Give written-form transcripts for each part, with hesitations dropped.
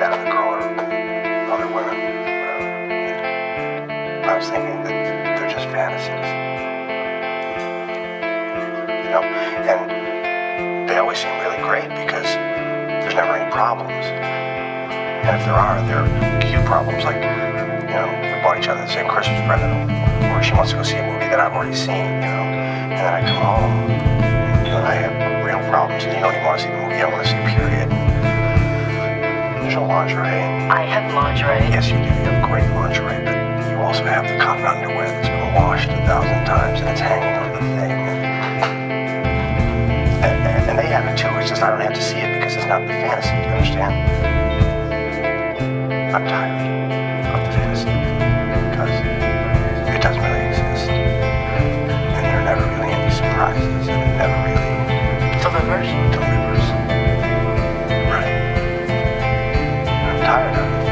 out of the girl or other women, whatever. I was thinking that they're just fantasies. You know, and they always seem really great because there's never any problems. And if there are, they're cute problems, like, you know, we bought each other the same Christmas present, or she wants to go see a movie that I've already seen, you know, and then I come home, and, you know, I have real problems, and you don't even want to see the movie, I want to see period. There's no lingerie. I have lingerie. Yes, you do, you have great lingerie, but you also have the cotton underwear that's been washed 1,000 times, and it's hanging on the thing. And they have it too, it's just I don't have to see it because it's not the fantasy, do you understand? I'm tired of the fantasy because it doesn't really exist. And there are never really any surprises, and it never really Delivers. Right. I'm tired of it.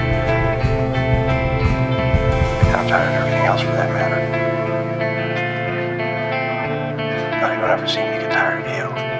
And I'm tired of everything else for that matter. But I don't ever seem to get tired of you.